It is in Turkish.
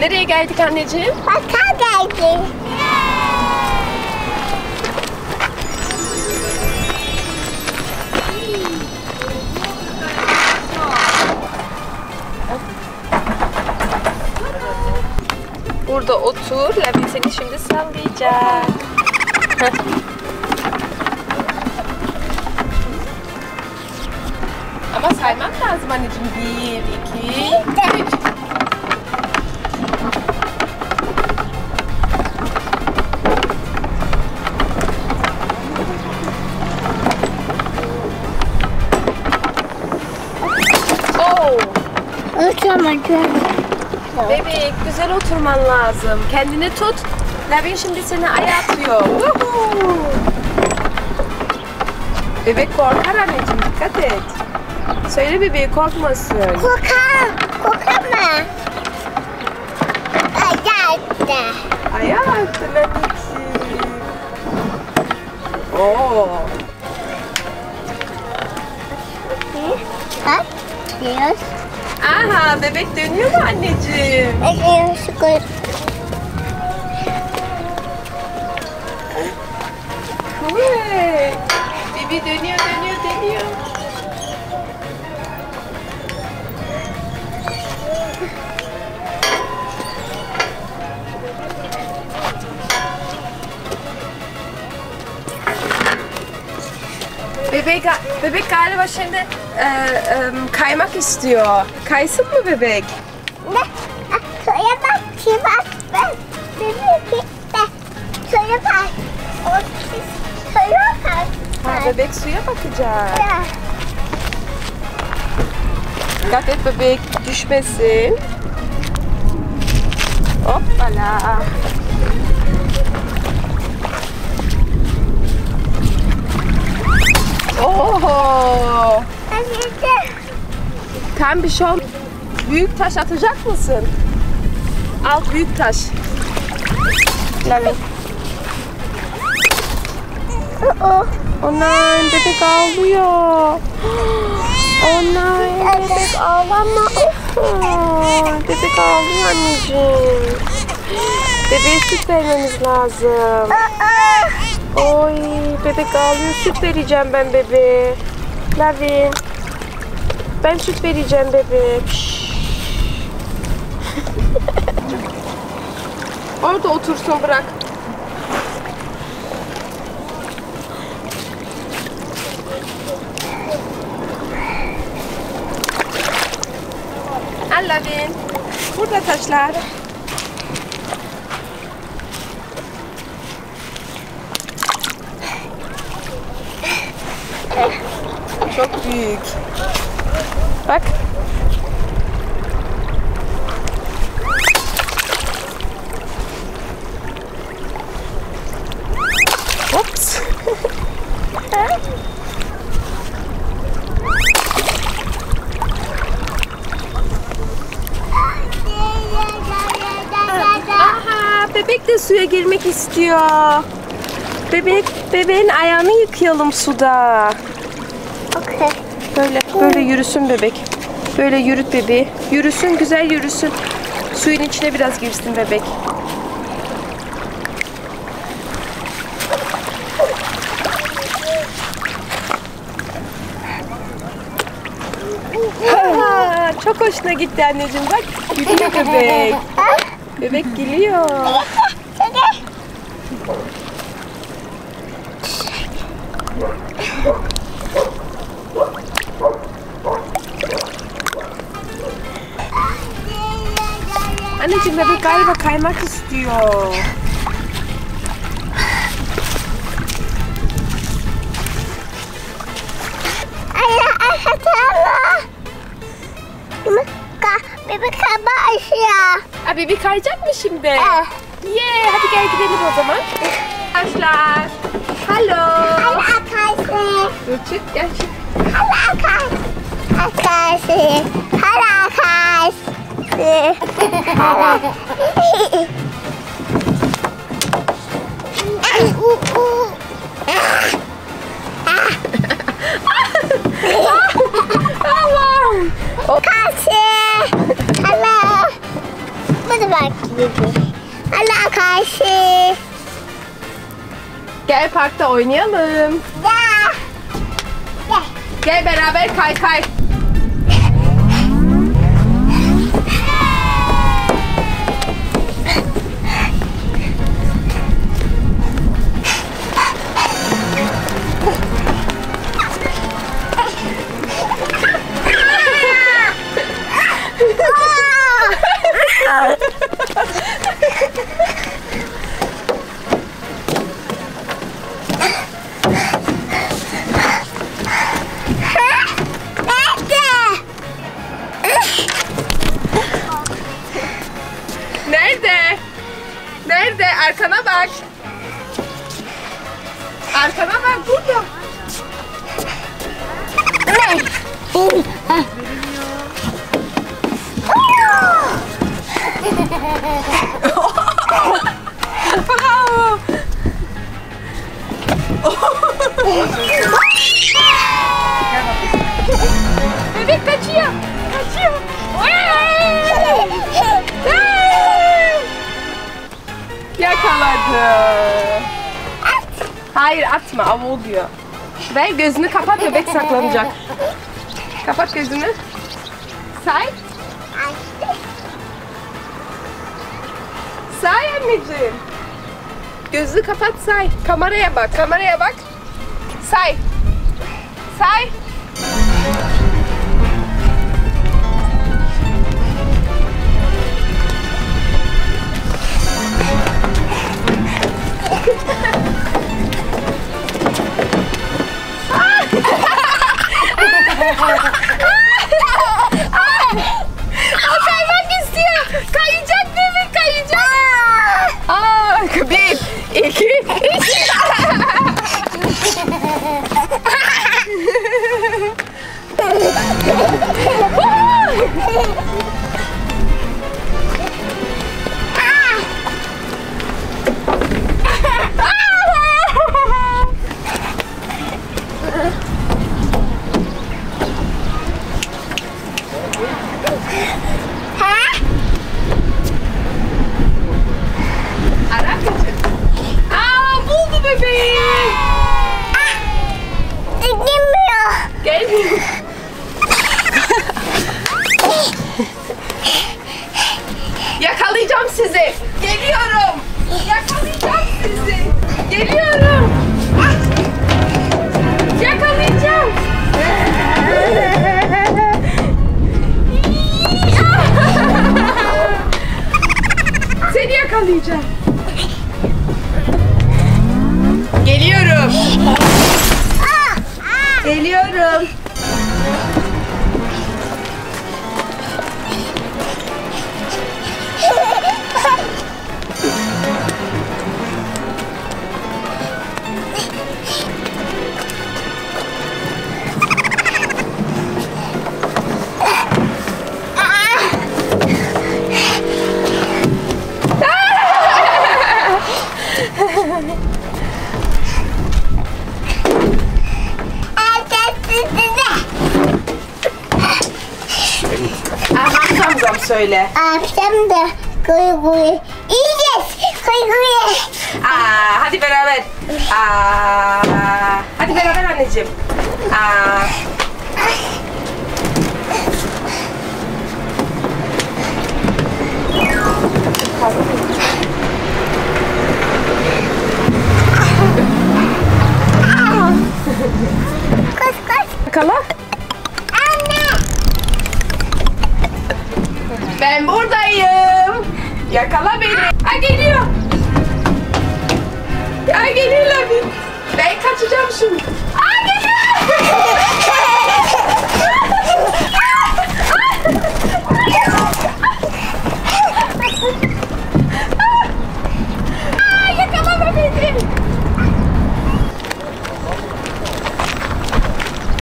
Nereye geldik anneciğim? Parka geldik. Burada otur. Lavin seni şimdi sallayacak. Ama saymak lazım anneciğim. 1, 2, 3. Oturamadım. Bebek güzel oturman lazım. Kendini tut. Lavin şimdi seni aya atıyor. Bebek korkar anneciğim, dikkat et. Söyle bebeği korkmasın. Korkar mı? Ayaktı. Aya attın anneciğim. Oo. Bak. Diyoruz. Aha, bebek dönüyor mu anneciğim? Evet. Evet. Bibi dönüyor. Bebek galiba şimdi kaymak istiyor. Kaysın mı bebek? Ne? Şöyle bak. Ben. Bebek. Şöyle bak. Şöyle bak. Ha, bebek suya bakacak. Ya. Dikkat et bebek düşmesin. Hoppala. Oho. Tam bir şey olmaz. Büyük taş atacak mısın? Al büyük taş. Lavin. Oh nein, bebek ağlıyor. Oh nein, bebek ağlama. Bebek ağlıyor anneciğim. Bebeğe süt vermemiz lazım. Oy, bebek ağlıyor. Süt vereceğim ben bebeğe. Lavin. Ben süt vereceğim bebeğe. Orada otursun, bırak. Al Lavin. Burada taşlar. Çok büyük. Bak. Hops. Aha, bebek de suya girmek istiyor. Bebeğin ayağını yıkayalım suda. Okay. Böyle yürüsün bebek. Böyle yürüt bebeği. Yürüsün, güzel yürüsün. Suyun içine biraz girsin bebek. Ha, çok hoşuna gitti anneciğim. Bak, gülüyor bebek. Bebek gülüyor. Anneciğim bebek galiba kaymak istiyor. Bebek kayma aşağı. Ha, bebek kayacak mı şimdi? Hadi gel gidelim o zaman. Arkadaşlar. Hello. Arkadaşlar. Dur çık, gel çık. Arkadaşlar. Allah'ım. Arkadaşlar. Hello. Hadi bak. Allah karşı. Gel parkta oynayalım. Ya. Gel beraber kay kay. Nerede? Nerede? Arkana bak. Arkana bak burada. Bravo. Bebek kaçıyor. Kaçıyor. Yakaladı. Hayır atma, av oluyor. Ve gözünü kapat, bebek saklanacak. Kapat gözünü. Say. Say anneciğim. Gözünü kapat, say. Kameraya bak, kameraya bak. Say. Say. O kaymak istiyor. Kayacak bebek, kayacak. Bir, iki, üç. Buldu bebeği. Gelmiyor. Gelmiyor. Yakalayacağım sizi. Geliyorum. Yakalayacağım sizi. Geliyorum. Yakalayacağım. Seni yakalayacağım. Geliyorum. Geliyorum. Amcam söyle. Akşam da kuy. İyiyeceğiz. Kuy. Hadi beraber. Hadi beraber anneciğim. Koş. Yakala. Anne. Ben buradayım. Yakala beni. Geliyor.